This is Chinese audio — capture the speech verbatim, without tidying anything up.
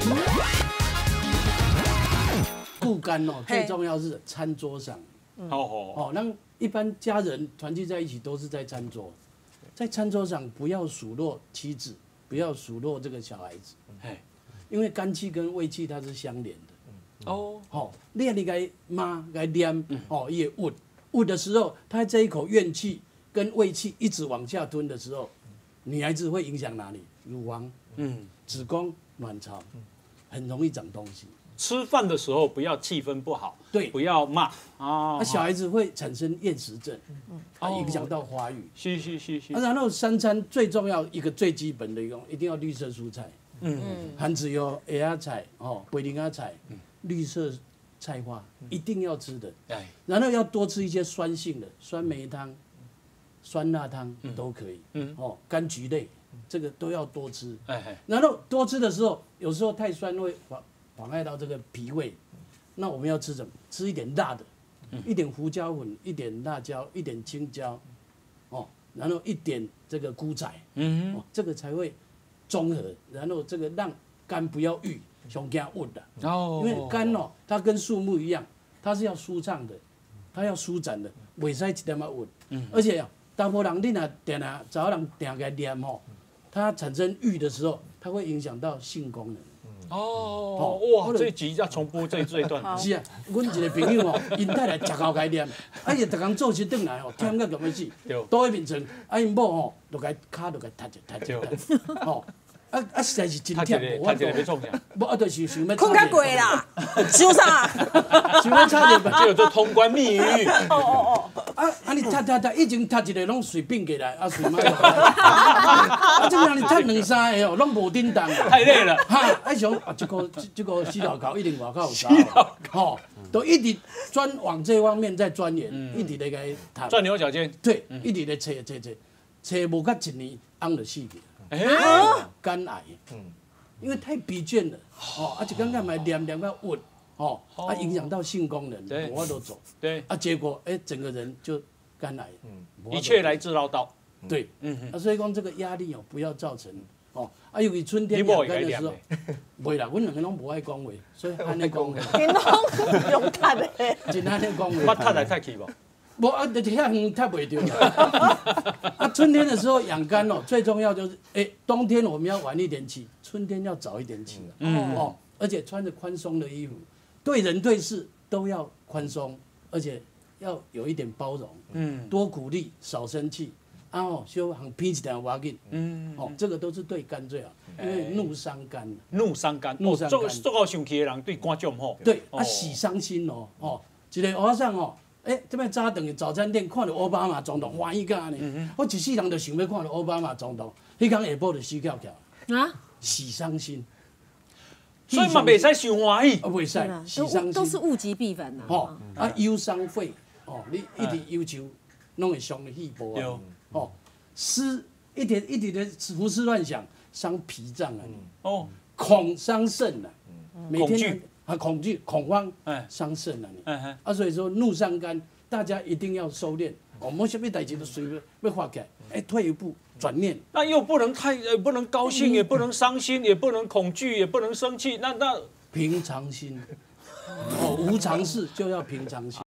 顾肝哦，最重要是餐桌上。 哦哦哦，那一般家人团聚在一起都是在餐桌，在餐桌上不要数落妻子，不要数落这个小孩子，哎，因为肝气跟胃气它是相连的。哦，哦，你你该骂该念，哦，也捂捂的时候，他这一口怨气跟胃气一直往下吞的时候，女孩子会影响哪里？乳房、嗯，子宫、卵巢，很容易长东西。 吃饭的时候不要气氛不好， 对， 不要骂啊。 那小孩子会产生厌食症，啊，影响到发育。 是是是是。 啊，然后三餐最重要一个最基本的一个，一定要绿色蔬菜。嗯，含只有叶芽菜、哦，龟苓芽菜，绿色菜花一定要吃的。哎，然后要多吃一些酸性的，酸梅汤、酸辣汤都可以。嗯，哦，柑橘类这个都要多吃。哎，然后多吃的时候，有时候太酸会妨妨碍到这个脾胃。那我们要吃什么？吃一点辣的，一点胡椒粉，一点辣椒，一点青椒，哦，然后一点这个菇仔，嗯，哦，这个才会综合，然后这个让肝不要郁，上惊郁的。哦，因为肝哦，它跟树木一样，它是要舒畅的，它要舒展的，袂使一点仔郁。嗯，而且啊，大部分人你若定啊，早人定个念吼，它产生郁的时候，它会影响到性功能。 哦，哇，这一集要重播这这一段。 是啊，阮一个朋友哦，因太太食到该念，啊伊逐工做事转来哦，忝到咁要死，倒喺面床，啊因某吼，就该骹就该踢者踢者，吼，啊啊实在是真忝， 无法度。要创啥？ 无啊，就是想要困较贵啦，想啥？ 想要差点吧， 就有做通关密语。 哦哦哦。啊啊！你踢踢踢，以前踢一个拢随便过来，啊随妈就来。啊，这个你踢两三个哦，拢无叮当。 太累了。 哈，啊想啊，这个这个死老狗一定外口有搞。吼，都一直专往这方面在钻研，一直在个读。 钻牛角尖。 对，一直在找找找，找无到一年，翁就死去。哎，肝癌。嗯。因为太疲倦了，哦，而且刚刚买念念到郁。哦，啊，影响到性功能，我都走。对，啊，结果哎，整个人就肝癌。嗯， 一切来自唠叨。 对，嗯，啊，所以讲这个压力哦，不要造成哦。啊，尤其春天养肝的时候，袂啦，阮两个拢无爱讲话，所以安尼讲话。 你拢勇敢的， 真安尼讲话。 我踢来踢去无？ 无啊，你遐远踢袂着。啊，春天的时候养肝哦，最重要就是哎，冬天我们要晚一点起，春天要早一点起。嗯哦，而且穿着宽松的衣服。对人对事都要宽松，而且要有一点包容，嗯，多鼓励，少生气，啊哦，修行偏一点挖紧，嗯，哦，这个都是对肝最好，因为怒伤肝。 怒伤肝，怒伤肝，做到生气的人对肝就唔好。 对，啊，喜伤心哦，哦，一个和尚哦，哎，这边早顿去早餐店看到奥巴马总统，欢喜甲呢，我一世人就想要看到奥巴马总统，迄天下晡就死翘翘，啊，喜伤心。 所以嘛，袂使伤欢喜， 啊，袂使，喜伤心都是物极必反呐。 吼，啊，忧伤肺，哦，你一直忧愁，拢会伤肺部啊。哦，思一点一点的胡思乱想，伤脾脏啊。哦，恐伤肾啊。每天啊，恐惧、恐慌，伤肾啊。你啊，所以说怒伤肝，大家一定要收敛。我们什么代志都随便要发起来，哎，退一步。转念， 那又不能太，呃，不能高兴，也不能伤心，也不能恐惧，也不能生气，那那平常心，哦，无常事就要平常心。